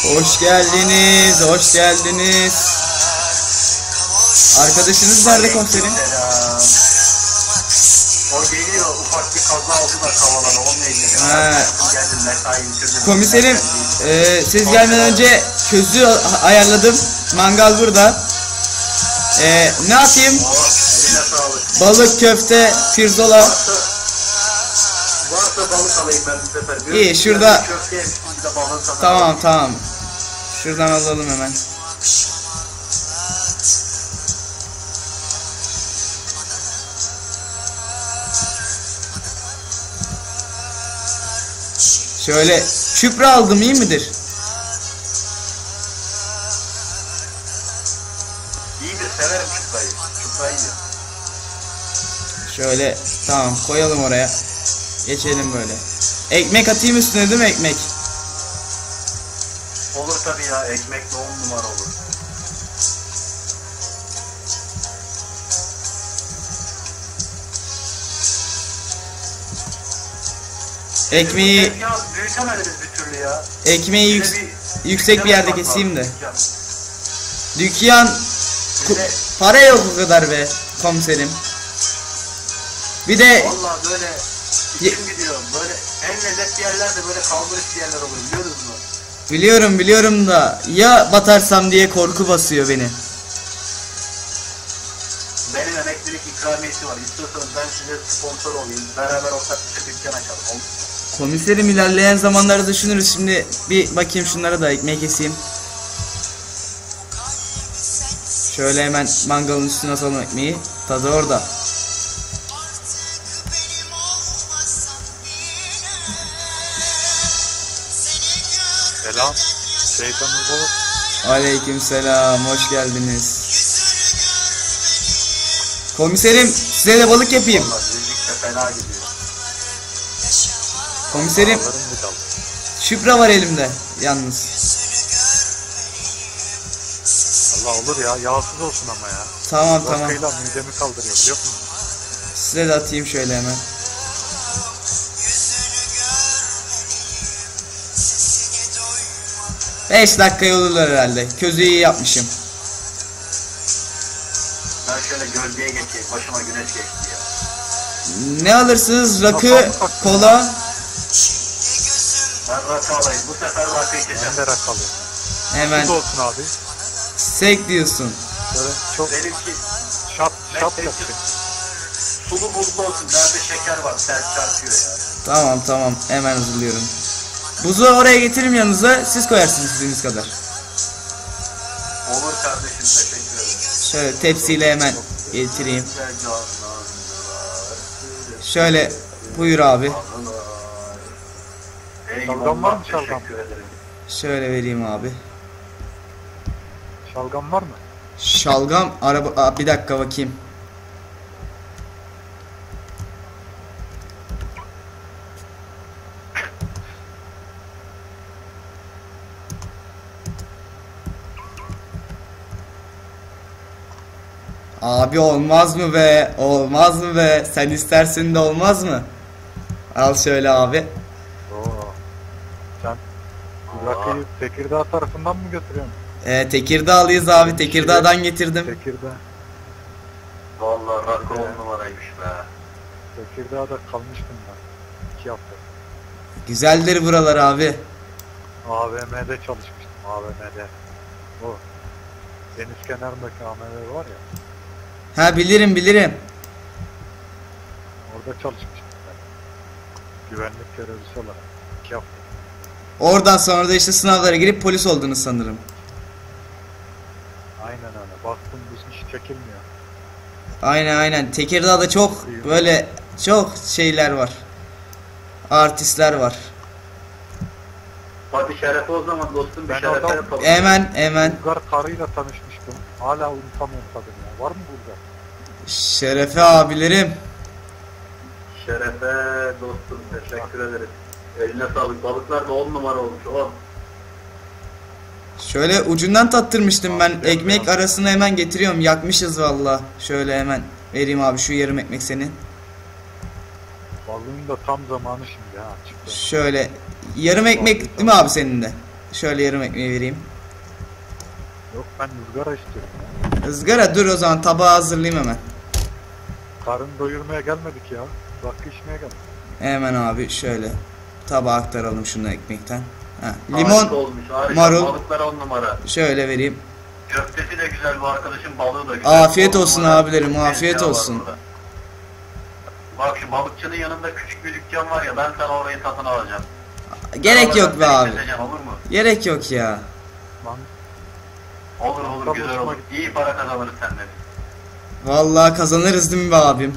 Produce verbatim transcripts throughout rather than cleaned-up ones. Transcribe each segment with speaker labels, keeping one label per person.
Speaker 1: Hoş geldiniz, hoş geldiniz. Arkadaşınız nerede komiserim?
Speaker 2: O geliyor, ufak bir kaza oldu da kavalana, onunla ilgili.
Speaker 1: Komiserim, e, siz gelmeden önce közü ayarladım. Mangal burada. E, ne yapayım? Balık, köfte, pirzola.
Speaker 2: Varsa, varsa balık alayım ben bu sefer.
Speaker 1: İyi, şurada.
Speaker 2: Balık
Speaker 1: Tamam, tamam. Şuradan alalım hemen. Şöyle çüpra aldım, iyi midir?
Speaker 2: İyidir, severim çuprayı. Çuprayı yiyor.
Speaker 1: Şöyle tamam, koyalım oraya. Geçelim böyle. Ekmek atayım üstüne, değil mi ekmek?
Speaker 2: Olur tabii ya, ekmekle on numara olur.
Speaker 1: Ekmeği
Speaker 2: Ya büyütemediniz bir türlü ya.
Speaker 1: ekmeği yük,
Speaker 2: bir,
Speaker 1: yüksek bir yerde
Speaker 2: dükkan
Speaker 1: keseyim de.
Speaker 2: var, dükkan.
Speaker 1: Dükkan
Speaker 2: Size,
Speaker 1: para yok o kadar be komiserim. Bir de
Speaker 2: vallahi böyle içim gidiyor. Böyle en lezzetli yerlerde böyle kaldırış yerler olur, biliyor musunuz?
Speaker 1: biliyorum biliyorum da ya batarsam diye korku basıyor beni.
Speaker 2: Benim emeklilik ikramiyesi var. İstiyorsanız ben size sponsor olayım. Beraber ortak bir dükkan açalım. Olur.
Speaker 1: Komiserim, ilerleyen zamanları düşünürüz. Şimdi bir bakayım şunlara da ekmeği keseyim. Şöyle hemen mangalın üstüne atalım ekmeği. Tadı orada.
Speaker 3: Selam. Şeytanınız olur.
Speaker 1: Aleykümselam, hoş geldiniz. Komiserim, size de balık yapayım.
Speaker 2: Vallahi müzik de fena gidiyor.
Speaker 1: Komiserim,
Speaker 3: Ağlarım bu dal.
Speaker 1: şüpra var elimde yalnız.
Speaker 3: Allah olur ya. Yağsız olsun ama ya.
Speaker 1: Tamam tamam.
Speaker 3: Rakıyla midemi kaldırıyor, biliyor musun?
Speaker 1: Size de atayım şöyle hemen. beş dakika yolurlar herhalde. Közü iyi yapmışım.
Speaker 2: Ben şöyle gölgeye geçeyim. Başıma güneş geçti ya.
Speaker 1: Ne alırsınız? Rakı, kola.
Speaker 2: Ben rakı alayım. Bu sefer rakı içeceğim.
Speaker 3: Ben de rak alıyorum.
Speaker 1: Hemen
Speaker 3: Su olsun abi.
Speaker 1: sek diyorsun.
Speaker 3: Böyle çok
Speaker 2: Benimki
Speaker 3: şap şap
Speaker 2: benimki
Speaker 3: yapıyor.
Speaker 2: sulu buzlu olsun. Bende şeker var. Ters çarpıyor ya.
Speaker 1: Tamam tamam, hemen hazırlıyorum. Buzu oraya getiririm yanınıza, siz koyarsınız istediğiniz kadar.
Speaker 2: Olur kardeşim, teşekkür ederim.
Speaker 1: Şöyle tepsiyle hemen getireyim.
Speaker 2: Güzel canlar.
Speaker 1: Şöyle buyur abi.
Speaker 3: Şalgam var mı, şalgam?
Speaker 2: Teşekkür ederim.
Speaker 1: Şöyle vereyim abi.
Speaker 3: Şalgam var mı?
Speaker 1: Şalgam araba. Aa, bir dakika bakayım. Abi olmaz mı be? Olmaz mı be? Sen istersin de olmaz mı? Al şöyle abi.
Speaker 3: Oo. Sen bu rakıyı Tekirdağ tarafından mı götürüyorsun?
Speaker 1: Ee, Tekirdağlıyız abi. Tekirdağ'dan getirdim.
Speaker 3: Tekirdağ.
Speaker 2: Vallahi rakı on numaraymış be.
Speaker 3: Tekirdağ'da kalmıştım ben. İki hafta.
Speaker 1: Güzeldir buralar abi.
Speaker 3: A V M'de çalışmıştım. A V M'de. O deniz kenarındaki A V M var ya.
Speaker 1: Ha, bilirim bilirim.
Speaker 3: Orada çalışmıştım ben. Güvenlik görevlisi olarak. İki hafta.
Speaker 1: Oradan sonra da işte sınavlara girip polis oldunuz sanırım.
Speaker 3: Aynen öyle. Baktım bu iş çekilmiyor.
Speaker 1: Aynen aynen. Tekirdağ'da çok böyle çok şeyler var. Artistler var.
Speaker 2: Hadi şerefe o zaman dostum, bir
Speaker 3: Ben
Speaker 2: şerefe
Speaker 3: oradan-
Speaker 2: yapalım.
Speaker 1: Hemen hemen.
Speaker 3: Bulgar karıyla tanışmıştım. Hala unutamıyorum kadını ya. Var mı Bulgar?
Speaker 1: Şerefe abilerim.
Speaker 2: Şerefe dostum, teşekkür ederim. Eline sağlık. Balıklar da on numara olmuş. on.
Speaker 1: Şöyle ucundan tattırmıştım ben. Ekmek arasına hemen getiriyorum. Yakmışız valla. Şöyle hemen vereyim abi şu yarım ekmek senin.
Speaker 3: Balığın da tam zamanı şimdi ha. Çıktı.
Speaker 1: Şöyle yarım ekmek değil mi abi senin de? Şöyle yarım ekmeği vereyim.
Speaker 3: Yok ben ızgara istiyorum.
Speaker 1: Izgara dur o zaman tabağı hazırlayayım hemen.
Speaker 3: Karın doyurmaya gelmedik ya. Rakı içmeye geldik.
Speaker 1: Hemen abi şöyle tabağa aktaralım şunu ekmekten. Ha,
Speaker 2: Harika
Speaker 1: limon,
Speaker 2: olmuş, harika.
Speaker 1: marul.
Speaker 2: Balıklar on numara.
Speaker 1: şöyle vereyim.
Speaker 2: Köftesi de güzel, bu arkadaşın balığı da güzel.
Speaker 1: Afiyet
Speaker 2: On
Speaker 1: olsun
Speaker 2: numara
Speaker 1: abilerim,
Speaker 2: bir
Speaker 1: afiyet
Speaker 2: tezgah var
Speaker 1: olsun.
Speaker 2: burada. Bak şu balıkçının yanında küçük bir dükkan var ya, ben sana orayı satın alacağım.
Speaker 1: Gerek
Speaker 2: Oradan
Speaker 1: yok be
Speaker 2: seni
Speaker 1: abi.
Speaker 2: keseceğim, olur mu?
Speaker 1: Gerek yok ya.
Speaker 3: Lan
Speaker 2: Olur olur,
Speaker 3: Tabii,
Speaker 2: güzel
Speaker 3: hoşuma
Speaker 2: olur. İyi para kazanırız senden.
Speaker 1: Vallahi kazanırız değil mi be abim?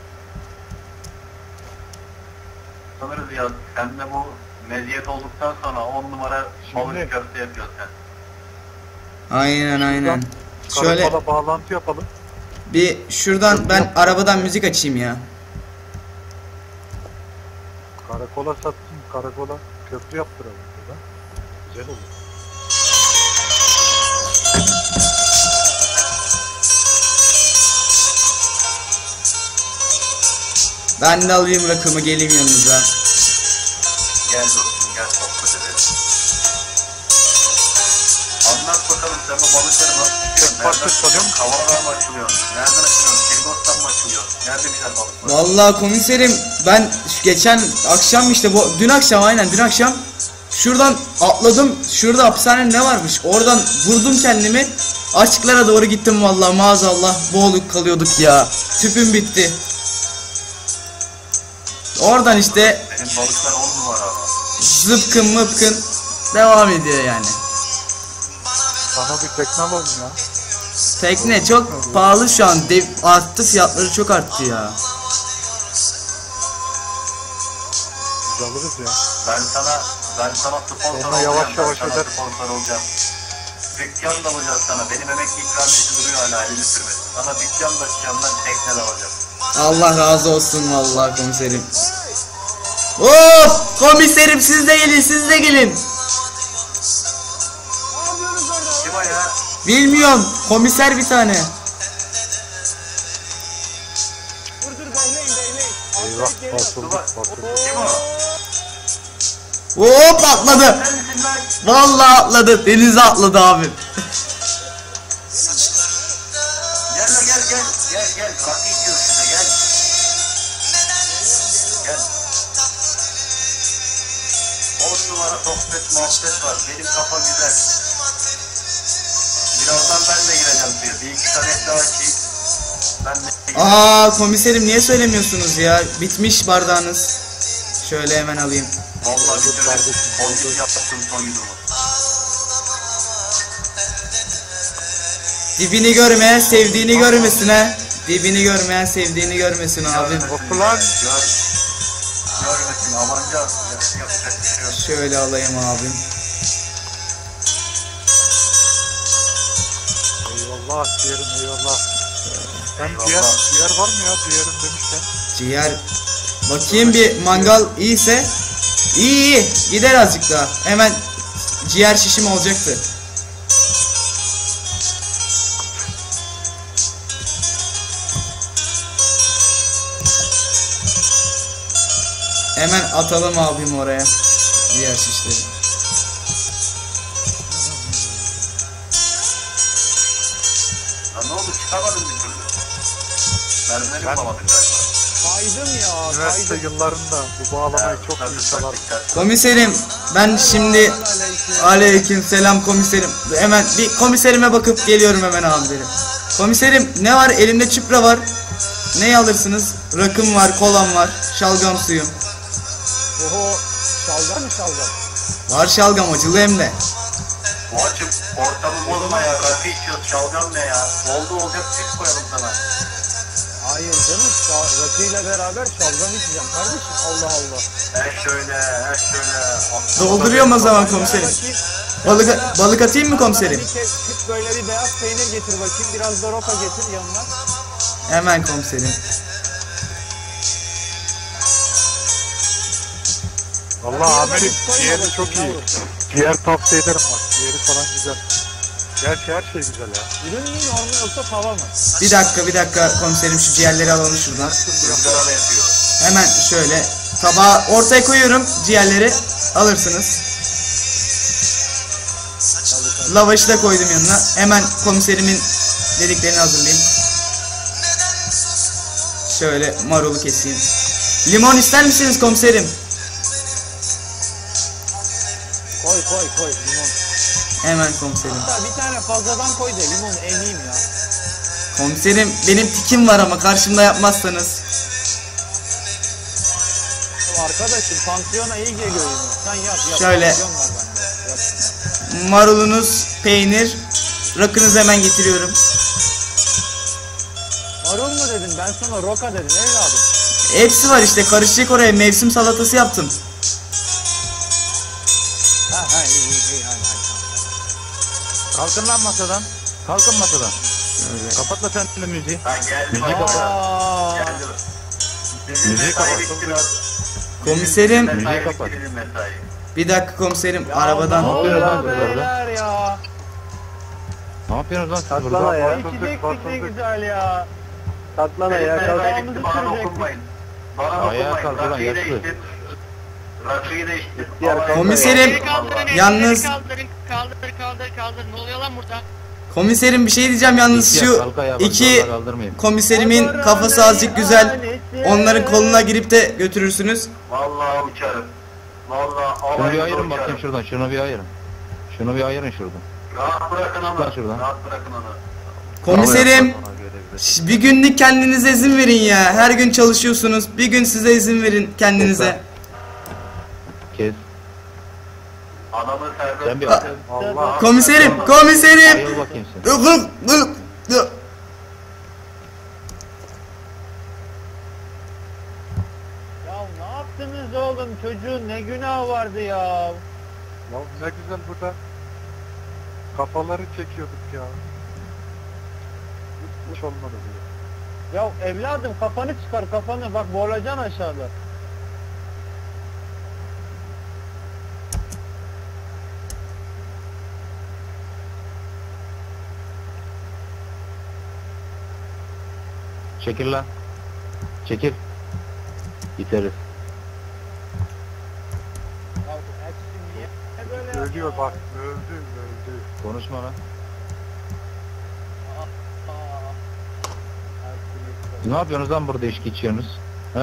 Speaker 2: Sanırız ya, sen de bu meziyet olduktan sonra on numara balık
Speaker 3: Şimdi-
Speaker 2: köfte yapıyorsun sen.
Speaker 1: Aynen aynen. Şöyle
Speaker 3: karakola bağlantı yapalım.
Speaker 1: bir şuradan ben arabadan müzik açayım ya.
Speaker 3: Karakola satsın. Karakola köprü yaptıralım burada. Güzel olur.
Speaker 1: Ben de alayım rakımı geleyim yanınıza.
Speaker 2: Gel dostum, gel sohbet edelim. Anlat bakalım, sen bu balıkları nasıl tutuyorsun?
Speaker 3: Farklı
Speaker 2: Nereden
Speaker 3: sanıyor
Speaker 2: tutuyorsun? Kavaradan mı açılıyorsun? Nereden açılıyorsun? Kirgos'tan mı açılıyorsun? Nerede güzel balık var?
Speaker 1: Vallahi komiserim ben şu geçen akşam işte bu dün akşam aynen dün akşam şuradan atladım. Şurada hapishanenin ne varmış? Oradan vurdum kendimi. Açıklara doğru gittim vallahi maazallah boğulup kalıyorduk ya. Tüpüm bitti. Oradan işte
Speaker 2: Senin balıklar on numara ama.
Speaker 1: zıpkın mıpkın devam ediyor yani.
Speaker 3: Sana bir tekne alalım ya.
Speaker 1: Tekne çok pahalı şu an. Dev, arttı fiyatları çok arttı ya.
Speaker 3: Biz alırız ya.
Speaker 2: Ben sana, ben sana sponsor
Speaker 3: Sonra
Speaker 2: olacağım.
Speaker 3: yavaş
Speaker 2: ben
Speaker 3: yavaş
Speaker 2: sana
Speaker 3: öder.
Speaker 2: sponsor olacağım. Dükkan da alacağız sana. Benim emekli ikramiyesi duruyor hala, elini sürmesin. Sana dükkan da açacağım, ben tekne de alacağım.
Speaker 1: Allah razı olsun vallahi komiserim. Of komiserim siz de gelin siz de gelin.
Speaker 2: Kim o ya?
Speaker 1: Bilmiyorum komiser bir tane.
Speaker 3: Eyvah basıldık basıldık.
Speaker 2: Kim o?
Speaker 1: Hop atladı.
Speaker 2: Sen misin lan?
Speaker 1: Vallahi atladı. Denize atladı abi.
Speaker 2: Gel lan, gel gel. Gel gel. Rakı içiyoruz şimdi, gel. Gel. On numara sohbet muhabbet var. Benim kafa güzel. Birazdan ben de gireceğim suya. Bir iki tane daha içeyim. Ben de gireceğim.
Speaker 1: Aa komiserim niye söylemiyorsunuz ya? Bitmiş bardağınız. Şöyle hemen alayım.
Speaker 2: Vallahi bir türlü
Speaker 3: Kardeşim,
Speaker 2: pozitif yaptım soyunumu.
Speaker 1: Dibini görmeyen sevdiğini görmesin ha. Dibini görmeyen sevdiğini görmesin abim.
Speaker 3: Okulan.
Speaker 2: Gör. Görmesin. Amanca yapacak bir şey yok.
Speaker 1: Şöyle alayım abim.
Speaker 3: Eyvallah ciğerim eyvallah. Sen
Speaker 2: Eyvallah.
Speaker 3: ciğer, ciğer var mı ya ciğerim demişken?
Speaker 1: Ciğer. Bakayım bir mangal iyiyse. İyi iyi. Gider azıcık daha. Hemen ciğer şişim olacaktı. Hemen atalım abim oraya. Ciğer şişleri.
Speaker 2: Ya ne oldu, çıkamadın bir türlü. Mermileri
Speaker 3: Ben-
Speaker 2: bulamadın galiba.
Speaker 4: Kaydım ya,
Speaker 3: Üniversite
Speaker 4: kaydım.
Speaker 3: yıllarında bu bağlamayı çok
Speaker 2: Tabii,
Speaker 3: iyi
Speaker 2: tabii,
Speaker 3: çalar.
Speaker 2: dikkat.
Speaker 1: Komiserim ben şimdi aleyküm selam komiserim. Hemen bir komiserime bakıp geliyorum hemen abilerim. Komiserim ne var elimde çipra var. Ne alırsınız? Rakım var, kolam var, şalgam suyum.
Speaker 4: Oho, şalgam mı şalgam?
Speaker 1: Var şalgam acılı hem de.
Speaker 2: Koçum, ortamı bozma ya. Rakı içiyoruz, şalgam ne ya? Oldu olacak, süt koyalım sana.
Speaker 4: Hayır canım, şa- rakıyla beraber şalgam içeceğim kardeşim. Allah Allah.
Speaker 2: He şöyle, he şöyle.
Speaker 1: Dolduruyorum o zaman komiserim.
Speaker 4: Bakayım.
Speaker 1: Balık, balık atayım mı komiserim?
Speaker 4: Bir kez küp böyle bir beyaz peynir getir bakayım. Biraz da roka getir yanına.
Speaker 1: Hemen komiserim.
Speaker 3: Valla Ahmet'im
Speaker 4: Koyma
Speaker 3: ciğeri
Speaker 4: bakayım,
Speaker 3: çok iyi.
Speaker 4: yavrum.
Speaker 3: Ciğer tavsiye ederim bak. Ciğeri falan güzel. Gerçi her şey güzel ya.
Speaker 4: Ürün mü normal yoksa tava mı?
Speaker 1: Bir dakika bir dakika komiserim şu ciğerleri alalım şuradan.
Speaker 2: Rüzgara da yapıyor.
Speaker 1: Hemen şöyle tabağa ortaya koyuyorum ciğerleri alırsınız. Lavaşı da koydum yanına. Hemen komiserimin dediklerini hazırlayayım. Şöyle marulu keseyim. Limon ister misiniz komiserim?
Speaker 4: Koy koy koy limon.
Speaker 1: Hemen komiserim.
Speaker 4: Hatta bir tane fazladan koy da limon emeyim ya.
Speaker 1: Komiserim benim tikim var ama karşımda yapmazsanız.
Speaker 4: Arkadaşım pansiyona iyi geliyor limon. Sen yap yap.
Speaker 1: Şöyle.
Speaker 4: Pansiyon var bende. Yap.
Speaker 1: Marulunuz, peynir, rakınızı hemen getiriyorum.
Speaker 4: Marul mu dedin? Ben sana roka dedim evladım.
Speaker 1: Hepsi var işte, karışacak oraya, mevsim salatası yaptım.
Speaker 4: Ha ha iyi iyi iyi hadi hadi.
Speaker 3: Kalkın lan masadan. Kalkın masadan.
Speaker 1: Şöyle.
Speaker 3: Kapatma sen de müziği.
Speaker 2: Ben geldim.
Speaker 3: Müziği kapat.
Speaker 4: Aa,
Speaker 2: Geldim.
Speaker 3: Müziği
Speaker 2: Mesai
Speaker 3: kapat.
Speaker 2: bitti biraz.
Speaker 1: Komiserim,
Speaker 2: Mesai
Speaker 3: Müziği
Speaker 2: bitti,
Speaker 3: kapat.
Speaker 2: bizim mesai.
Speaker 1: bir dakika komiserim,
Speaker 4: ya
Speaker 1: arabadan.
Speaker 4: Ne
Speaker 3: yapıyorsun lan
Speaker 4: oluyor
Speaker 3: burada?
Speaker 4: beyler ya?
Speaker 3: Ne yapıyorsunuz lan siz
Speaker 4: Katlana
Speaker 3: burada?
Speaker 4: ya. İçecektik ne güzel ya. Katlana
Speaker 2: Benim
Speaker 4: ya.
Speaker 2: mesai
Speaker 4: Kalkağımızı
Speaker 2: bitti, bana
Speaker 4: sürecektik.
Speaker 2: dokunmayın. Bana
Speaker 3: Ayağa
Speaker 2: dokunmayın.
Speaker 3: kalk ulan,
Speaker 2: Rakıyı
Speaker 3: yaşlı.
Speaker 2: değiştir. Rakıyı değiştir.
Speaker 4: Diğer
Speaker 2: Vallahi-
Speaker 1: Komiserim,
Speaker 5: Elleri kaldırın,
Speaker 1: yalnız-
Speaker 5: elleri kaldırın, kaldır, kaldır, kaldır. Ne oluyor lan burada?
Speaker 1: Komiserim bir şey diyeceğim yalnız,
Speaker 3: İki
Speaker 1: şu
Speaker 3: kalk ayağa bak,
Speaker 1: iki
Speaker 3: zorla kaldırmayın.
Speaker 1: komiserimin kafası azıcık güzel. Onların koluna girip de götürürsünüz.
Speaker 2: Vallahi uçarım. Vallahi
Speaker 3: Şunu bir
Speaker 2: alayınıza
Speaker 3: ayırın bakayım
Speaker 2: uçarım.
Speaker 3: şuradan. Şunu bir ayırın. Şunu bir ayırın şuradan.
Speaker 2: Rahat bırakın onu.
Speaker 3: Lan şuradan.
Speaker 2: Rahat bırakın onu.
Speaker 1: Komiserim,
Speaker 3: Ona göre bir de-
Speaker 1: şş, bir günlük kendinize izin verin ya. Her gün çalışıyorsunuz. Bir gün size izin verin kendinize.
Speaker 3: Kes.
Speaker 2: Adamı serbest
Speaker 3: Sen bir
Speaker 2: bırakın.
Speaker 3: Allah.
Speaker 1: Komiserim, komiserim.
Speaker 3: Ayıl bakayım sen.
Speaker 1: Dık, dık, dık, dık.
Speaker 4: Ya ne yaptınız oğlum? Çocuğun ne günahı vardı ya?
Speaker 3: Ya ne güzel burada kafaları çekiyorduk ya. Hiç olmadı bu.
Speaker 4: Ya evladım kafanı çıkar kafanı. Bak boğulacaksın aşağıda.
Speaker 3: Çekil lan. Çekil. Biteriz.
Speaker 4: Ya Erçin niye böyle
Speaker 3: Ölüyor
Speaker 4: yapıyor?
Speaker 3: bak. Öldü öldü. Konuşma lan.
Speaker 4: Aa. Erçin
Speaker 3: Ne yapıyorsunuz lan burada içki içiyorsunuz? He?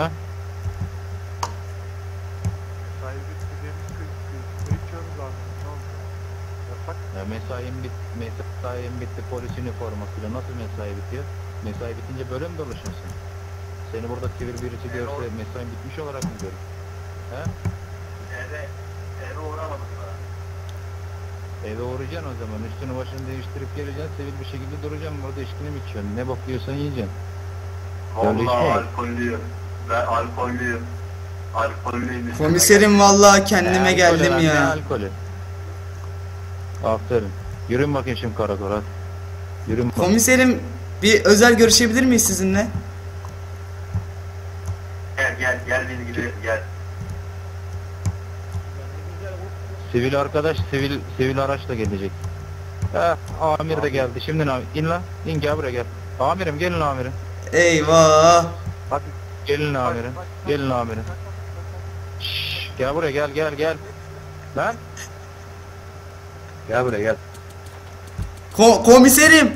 Speaker 6: Sahibi istediğimiz kız ne içiyoruz abi? Ne oldu? Yasak.
Speaker 3: Ya mesaim bit mesaim bitti, polis üniformasıyla nasıl mesai bitiyor? Mesai bitince böyle mi dolaşıyorsun? Seni burada sivil birisi görse mesain bitmiş olarak mı görür? He?
Speaker 2: Eve, eve uğramadık daha.
Speaker 3: Eve uğrayacaksın o zaman, üstünü başını değiştirip geleceksin, sivil bir şekilde duracaksın, burada içkini mi içiyorsun? Ne bakıyorsan yiyeceksin. Öyle iş mi
Speaker 2: Vallahi
Speaker 3: olur?
Speaker 2: alkollüyüm. Ben alkollüyüm. Alkollüyüm. üstüme
Speaker 1: Komiserim vallahi kendime
Speaker 3: Ne
Speaker 1: geldim
Speaker 3: alkolü lan, Ne
Speaker 1: ya.
Speaker 3: alkolü? Aferin. Yürüyün bakayım şimdi karakola. Yürüyün bakayım.
Speaker 1: Komiserim, bir özel görüşebilir miyiz sizinle?
Speaker 2: Gel gel gel beni gidelim gel.
Speaker 3: Sivil arkadaş, sivil sivil araçla gelecek. Heh, amir de geldi. Şimdi ne? İn lan. İn gel buraya gel. Amirim gelin amirim.
Speaker 1: Eyvah.
Speaker 6: Hadi.
Speaker 3: Gelin amirim. Gelin amirim. Şşş, gel buraya gel gel gel. Lan. Gel buraya gel.
Speaker 1: Ko- komiserim.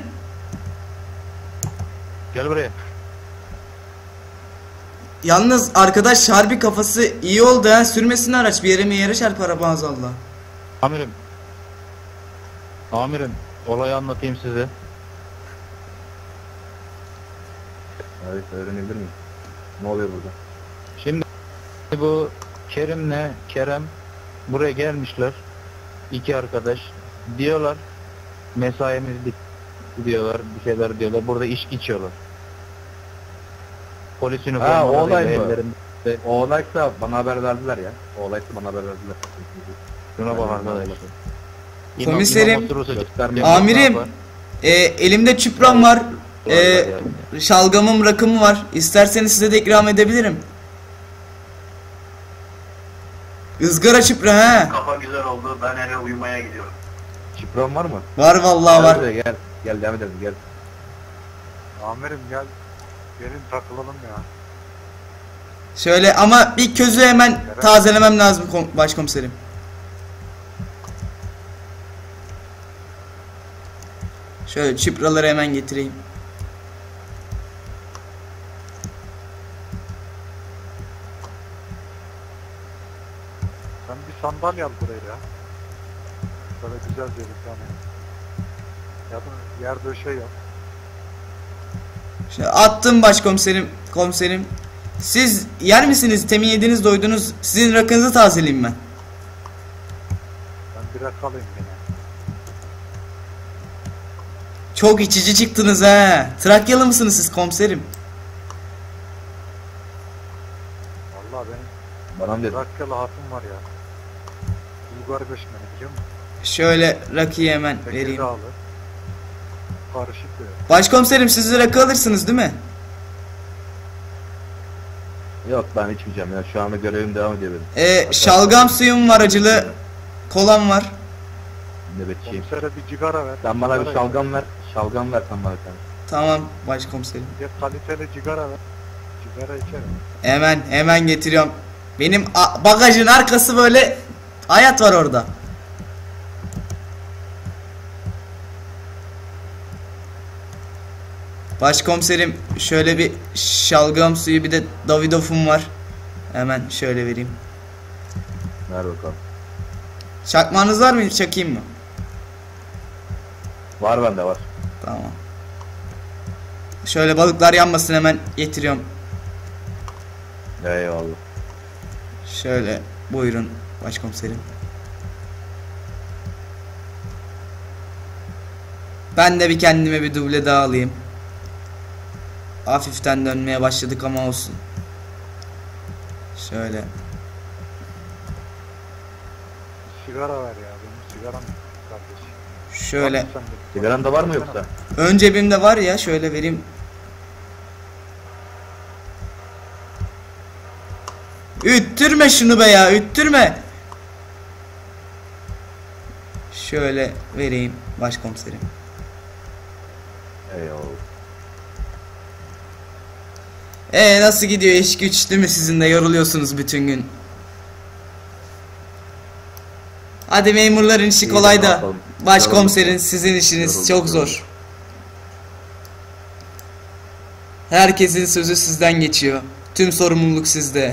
Speaker 3: Gel buraya.
Speaker 1: Yalnız arkadaş harbi kafası iyi oldu ha, sürmesin araç, bir yere mi yere çarpar maazallah.
Speaker 3: Amirim. Amirim. Olayı anlatayım size.
Speaker 7: Evet, öğrenebilir miyim? Ne oluyor burada?
Speaker 3: Şimdi bu Kerim'le Kerem buraya gelmişler. İki arkadaş. Diyorlar mesaimiz bitti diyorlar, bir şeyler diyorlar. Burada içki içiyorlar. Polis
Speaker 7: Ha, o
Speaker 3: üniformalarıyla
Speaker 7: olay mı?
Speaker 3: ellerinde.
Speaker 7: O olaysa bana haber verdiler ya. O olaysa bana haber verdiler.
Speaker 3: Şuna bak arkadaşlar. İmam-
Speaker 1: Komiserim.
Speaker 3: İmam oturursa
Speaker 7: Gösterme.
Speaker 3: Yapar,
Speaker 1: Amirim.
Speaker 3: yapar.
Speaker 1: E, elimde çupram var. E,
Speaker 3: Yani.
Speaker 1: şalgamım, rakım var. İsterseniz size de ikram edebilirim. Izgara çupra ha.
Speaker 2: Kafa güzel oldu. Ben eve uyumaya gidiyorum.
Speaker 7: Şifren var mı?
Speaker 1: Var vallahi var.
Speaker 7: Gel buraya, gel. Gel devam edelim gel.
Speaker 6: Amirim gel. Gelin takılalım ya.
Speaker 1: Şöyle ama bir közü hemen tazelemem lazım kom- başkomiserim. Şöyle çipraları hemen getireyim.
Speaker 6: Sen bir sandalye al buraya ya. Böyle güzelce bir tane. Ya da yer döşe yap.
Speaker 1: Şöyle attım başkomiserim, komiserim. Siz yer misiniz? Temin yediniz, doydunuz. Sizin rakınızı tazeleyeyim ben.
Speaker 6: Ben bir rakı alayım yine.
Speaker 1: Çok içici çıktınız he. Trakyalı mısınız siz komiserim?
Speaker 6: Vallahi benim
Speaker 7: Bana mı dedin?
Speaker 6: Trakyalı hatun var ya. Bulgar göçmeni biliyor musun?
Speaker 1: Şöyle rakıyı hemen vereyim.
Speaker 6: Tekirdağlı. Karışık diyor.
Speaker 1: Başkomiserim siz de rakı alırsınız değil mi?
Speaker 7: Yok ben içmeyeceğim ya. Şu anda görevim devam ediyor benim.
Speaker 1: Ee, şalgam suyum var, acılı kolam var.
Speaker 7: Nöbetçiyim.
Speaker 6: Komisere bir cigara ver.
Speaker 7: Sen bana bir
Speaker 6: Cigara
Speaker 7: şalgam ver. Şalgam ver sen bana bir tane.
Speaker 1: Tamam başkomiserim.
Speaker 6: ver. Bir kaliteli cigara ver. Cigara içerim.
Speaker 1: Hemen hemen getiriyorum. Benim a- bagajın arkası böyle hayat var orada. Başkomiserim şöyle bir şalgam suyu, bir de Davidoff'um var. Hemen şöyle vereyim.
Speaker 7: Ver bakalım.
Speaker 1: Çakmağınız var mı? Çakayım mı?
Speaker 7: Var bende var.
Speaker 1: Tamam. Şöyle balıklar yanmasın, hemen getiriyorum.
Speaker 7: Eyvallah.
Speaker 1: Şöyle buyurun başkomiserim. Ben de bir kendime bir duble daha alayım. Hafiften dönmeye başladık ama olsun. Şöyle.
Speaker 6: Sigara ver ya. Benim sigaram yok kardeşim.
Speaker 1: Şöyle.
Speaker 6: Sen de-
Speaker 7: Sigaran da var mı yoksa?
Speaker 1: Ön cebimde var ya, şöyle vereyim. Üttürme şunu be ya, üttürme. Şöyle vereyim başkomiserim.
Speaker 7: Eyvallah.
Speaker 1: Ee nasıl gidiyor iş güç, değil mi? Sizin de yoruluyorsunuz bütün gün. Hadi memurların işi
Speaker 7: İyi,
Speaker 1: kolay
Speaker 7: ne
Speaker 1: da
Speaker 7: yapalım?
Speaker 1: başkomiserin
Speaker 7: Yorulduk.
Speaker 1: sizin işiniz
Speaker 7: Yorulduk,
Speaker 1: çok zor.
Speaker 7: yorulduk.
Speaker 1: Herkesin sözü sizden geçiyor. Tüm sorumluluk sizde.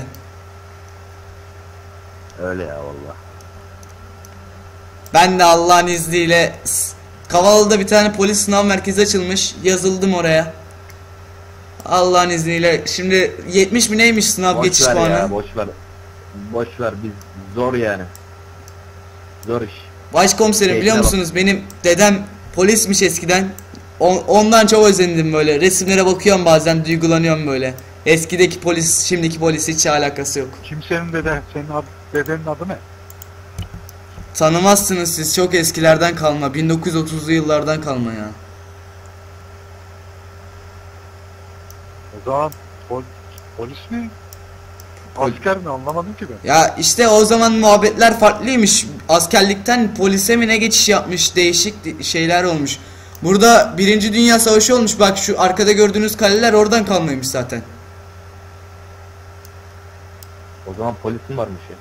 Speaker 7: Öyle ya valla.
Speaker 1: Ben de Allah'ın izniyle s- Kavalı'da bir tane polis sınav merkezi açılmış. Yazıldım oraya. Allah'ın izniyle. Şimdi yetmiş mi neymiş sınav
Speaker 7: Boş
Speaker 1: geçiş
Speaker 7: ver
Speaker 1: puanı?
Speaker 7: ya boş ver. Boş ver biz zor yani. Zor iş.
Speaker 1: Başkomiserim
Speaker 7: Keyfine
Speaker 1: biliyor
Speaker 7: bak.
Speaker 1: musunuz, benim dedem polismiş eskiden. O- ondan çok özendim böyle. Resimlere bakıyorum bazen, duygulanıyorum böyle. Eskideki polis, şimdiki polis hiç alakası yok.
Speaker 6: Kimsenin dede, senin ad, dedenin adı ne?
Speaker 1: Tanımazsınız siz, çok eskilerden kalma. bin dokuz yüz otuzlu yıllardan kalma ya.
Speaker 6: O zaman pol, polis mi? Asker mi? Anlamadım ki ben.
Speaker 1: Ya işte o zaman muhabbetler farklıymış. Askerlikten polise mi ne geçiş yapmış, değişik di- şeyler olmuş. Burada Birinci Dünya Savaşı olmuş. Bak şu arkada gördüğünüz kaleler oradan kalmaymış zaten.
Speaker 7: O zaman polisin varmış ya.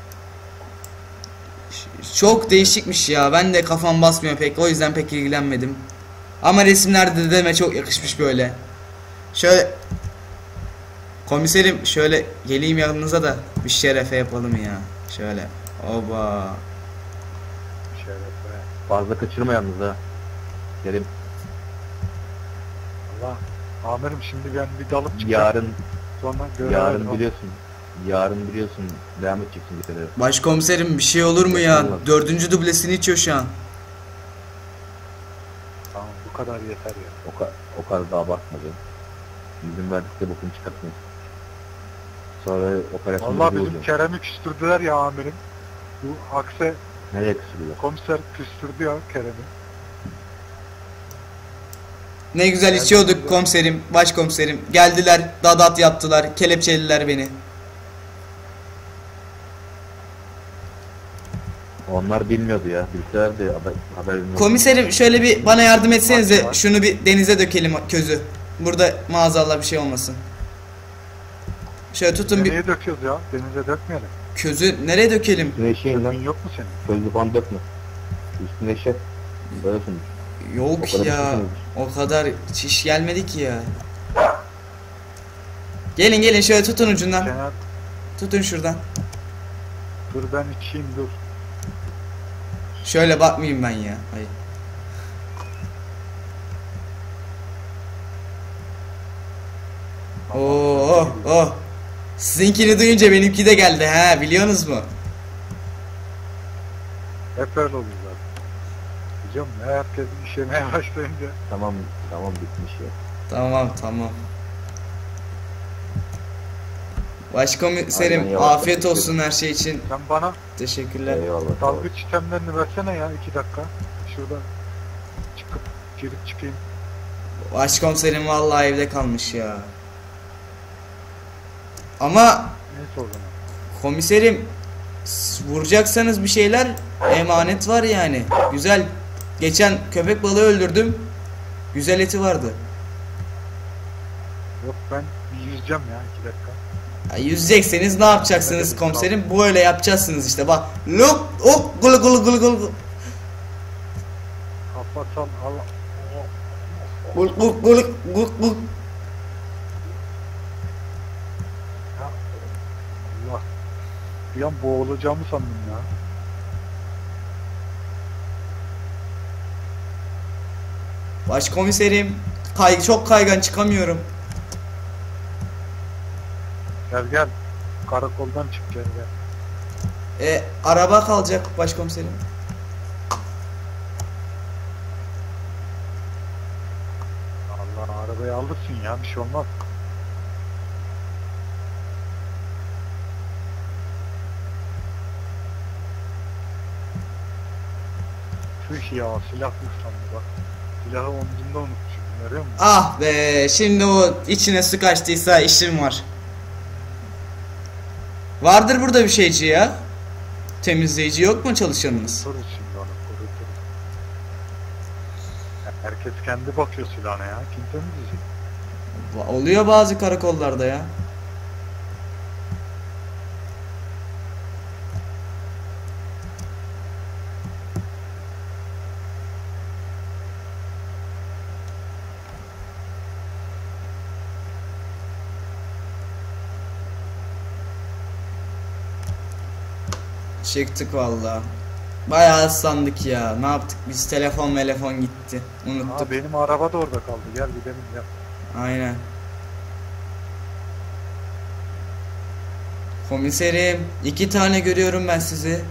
Speaker 1: Ş- Çok değişikmiş ya. Ben de kafam basmıyor pek. O yüzden pek ilgilenmedim. Ama resimlerde dedeme çok yakışmış böyle. Şöyle komiserim, şöyle geleyim yanınıza da bir şerefe yapalım ya. Şöyle. Oba.
Speaker 6: Şeref be.
Speaker 7: Fazla kaçırma yalnız ha. Kerim
Speaker 6: Allah. Amirim şimdi ben bir dalıp çıkacağım.
Speaker 7: yarın
Speaker 6: Sonra görev
Speaker 7: yarın biliyorsun. Yarın biliyorsun devam edeceksin bir kere.
Speaker 1: Başkomiserim bir şey olur mu ya?
Speaker 7: Olmaz.
Speaker 1: Dördüncü dublesini içiyor şu an.
Speaker 6: Tamam bu kadar yeter ya.
Speaker 7: O, ka o kadar da abartma canım. İzin verdikçe bokunu çıkartmayız. Sonra operasyon
Speaker 6: Vallahi
Speaker 7: bir
Speaker 6: bizim
Speaker 7: olacak.
Speaker 6: Kerem'i küstürdüler ya amirim. Bu Akse
Speaker 7: Nereye kısılıyor?
Speaker 6: komiser küstürdü ya Kerem'i.
Speaker 1: Ne güzel içiyorduk komiserim, başkomiserim. Geldiler, dadat yaptılar, kelepçeliler beni.
Speaker 7: Onlar bilmiyordu ya. Bilseler de haber, haberim yok.
Speaker 1: Komiserim şöyle bir bana yardım etsenize. Şunu bir denize dökelim közü. Burada maazallah bir şey olmasın. Şöyle tutun bir
Speaker 6: Nereye döküyoruz ya? Denize dökmeyelim.
Speaker 1: közü, nereye dökelim?
Speaker 7: Üstüne işeyin lan.
Speaker 6: Gözün yok mu senin?
Speaker 7: Sözlü falan dökme. Üstüne işe. Böyle sonuç.
Speaker 1: Yok
Speaker 7: O kadar
Speaker 1: ya.
Speaker 7: düşünmedim.
Speaker 1: O kadar çiş gelmedi ki ya. Gelin gelin şöyle tutun ucundan.
Speaker 6: Kenar
Speaker 1: Tutun şuradan.
Speaker 6: dur ben içeyim dur.
Speaker 1: Şöyle bakmayayım ben ya. Hayır. Oo, oh, oh. Sizinkini duyunca benimki de geldi ha, biliyorsunuz mu?
Speaker 6: Hep öyle oluyor zaten. Hocam herkes işemeye başlayınca.
Speaker 7: Tamam tamam bitmiş ya.
Speaker 1: Tamam tamam. Başkomiserim
Speaker 7: Aynen, yavaş
Speaker 1: afiyet
Speaker 7: yavaş.
Speaker 1: olsun her şey için.
Speaker 6: Sen bana
Speaker 1: Teşekkürler.
Speaker 7: Eyvallah.
Speaker 6: dalgıç sistemlerini versene ya iki dakika. Şurada çıkıp girip çıkayım.
Speaker 1: Başkomiserim vallahi evde kalmış ya. Ama
Speaker 6: Neyse o zaman.
Speaker 1: komiserim s- vuracaksanız bir şeyler, emanet var yani. Güzel. Geçen köpek balığı öldürdüm. Güzel eti vardı.
Speaker 6: Yok ben bir yüzeceğim ya iki dakika.
Speaker 1: Ya yüzecekseniz ne yapacaksınız komiserim? Böyle yapacaksınız işte bak. Luk ok gulu gulu gulu gulu.
Speaker 6: Kapatsam Allah.
Speaker 1: Gul gul gul gul gul.
Speaker 6: Allah. Bir an boğulacağımı sandım ya.
Speaker 1: Başkomiserim kay çok kaygan, çıkamıyorum.
Speaker 6: Gel gel. Karakoldan çık gel gel.
Speaker 1: E araba kalacak başkomiserim.
Speaker 6: Allah arabayı alırsın ya bir şey olmaz. Tüh ya silah sandı bak. Silahı omzumda unutmuşum görüyor musun?
Speaker 1: Ah be, şimdi o içine su kaçtıysa işim var. Vardır burada bir şeyci ya. Temizleyici yok mu çalışanınız?
Speaker 6: Kururuz şimdi onu kuruturuz. Ya herkes kendi bakıyor silahına ya. Kim temizleyecek?
Speaker 1: Va- Oluyor bazı karakollarda ya. Çıktık valla. Bayağı ıslandık ya. Ne yaptık biz? Telefon telefon gitti. Unuttuk.
Speaker 6: Aa, benim araba da orada kaldı. Gel gidelim ya.
Speaker 1: Aynen. Komiserim, iki tane görüyorum ben sizi.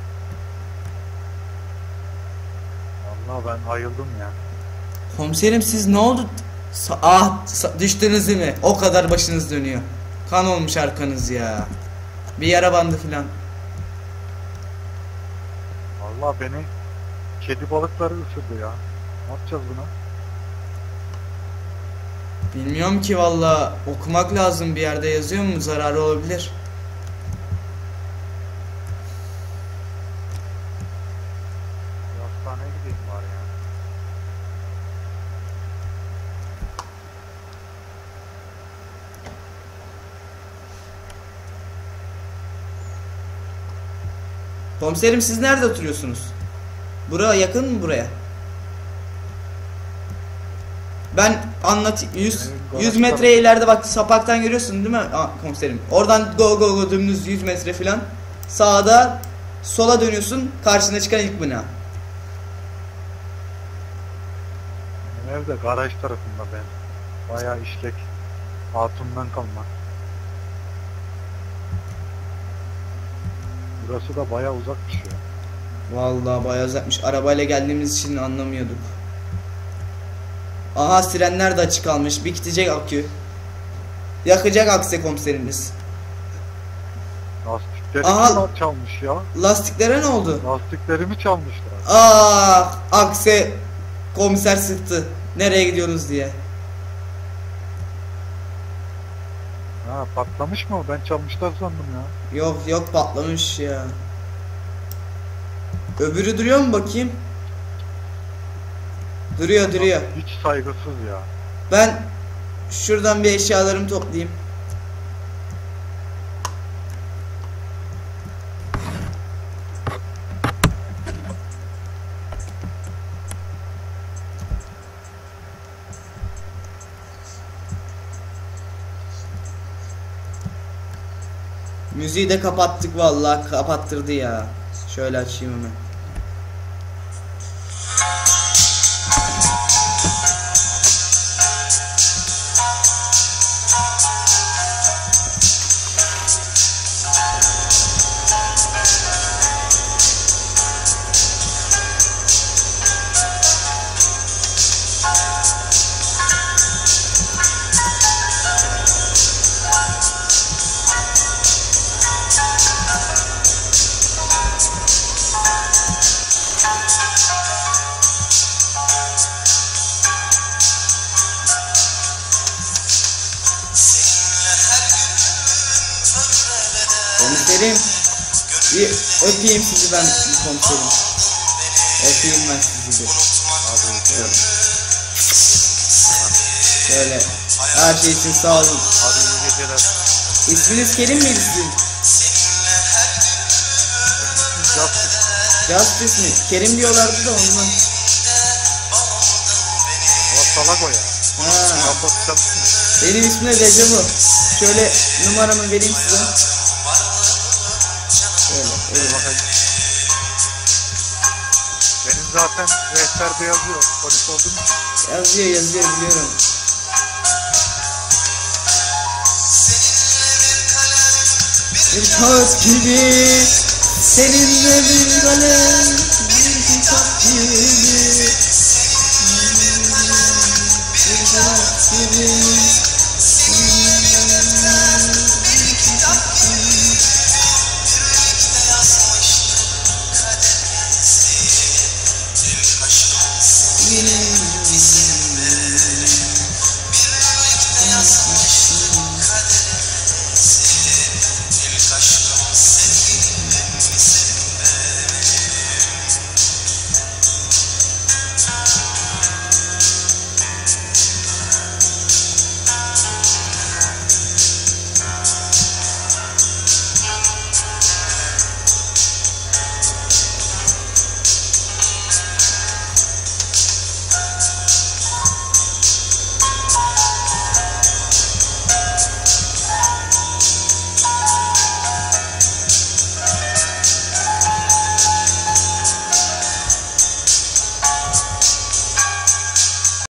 Speaker 6: Vallahi ben ayıldım ya.
Speaker 1: Komiserim siz ne oldu? Sa- ah sa- düştünüz değil mi? O kadar başınız dönüyor. Kan olmuş arkanız ya. Bir yara bandı filan.
Speaker 6: Vallahi beni kedi balıkları ısırdı ya. Ne yapacağız buna?
Speaker 1: Bilmiyorum ki valla, okumak lazım, bir yerde yazıyor mu, zararı olabilir.
Speaker 6: Bir hastaneye gideyim bari ya.
Speaker 1: Komiserim siz nerede oturuyorsunuz? Buraya yakın mı buraya? Ben anlatayım. yüz yüz metre ileride bak, sapaktan görüyorsun değil mi? Aa, komiserim. Oradan go go go dümdüz yüz metre filan. Sağda sola dönüyorsun. Karşına çıkan ilk bina.
Speaker 6: Benim evde garaj tarafında ben. Bayağı işlek. Hatundan kalma. Burası da bayağı uzakmış ya.
Speaker 1: Vallahi bayağı uzakmış. Arabayla geldiğimiz için anlamıyorduk. Aha, sirenler de açık kalmış. Bir gidecek akü. Yakacak akse komiserimiz.
Speaker 6: Lastikleri
Speaker 1: Aha.
Speaker 6: kim çalmış ya?
Speaker 1: Lastiklere ne oldu?
Speaker 6: Lastiklerimi çalmışlar.
Speaker 1: Aa, akse komiser sıktı. Nereye gidiyorsunuz diye.
Speaker 6: Ha patlamış mı o? Ben çalmışlar sandım ya.
Speaker 1: Yok yok, patlamış ya. Öbürü duruyor mu bakayım? Duruyor duruyor.
Speaker 6: Hiç saygısız ya.
Speaker 1: Ben şuradan bir eşyalarımı toplayayım. Müziği de kapattık vallahi, kapattırdı ya. Şöyle açayım hemen. Komiserim, bir öpeyim sizi ben bir komiserim. Öpeyim ben sizi bir. Evet. Şöyle, her şey için sağ olun.
Speaker 6: Hadi iyi geceler.
Speaker 1: İsminiz Kerim miydi sizin?
Speaker 6: Justice.
Speaker 1: Justice mi? Kerim diyorlardı da ondan.
Speaker 6: O salak o ya.
Speaker 1: Ha,
Speaker 6: Kafası çalışmıyor.
Speaker 1: benim ismim de Dejavu. Şöyle numaramı vereyim size. Şöyle, evet.
Speaker 6: Bakayım. Benim zaten rehberde yazıyor. Polis olduğum için.
Speaker 1: Yazıyor yazıyor biliyorum. Bir kağıt gibi, seninle bir kalem, bir kitap gibi, bir kağıt gibi.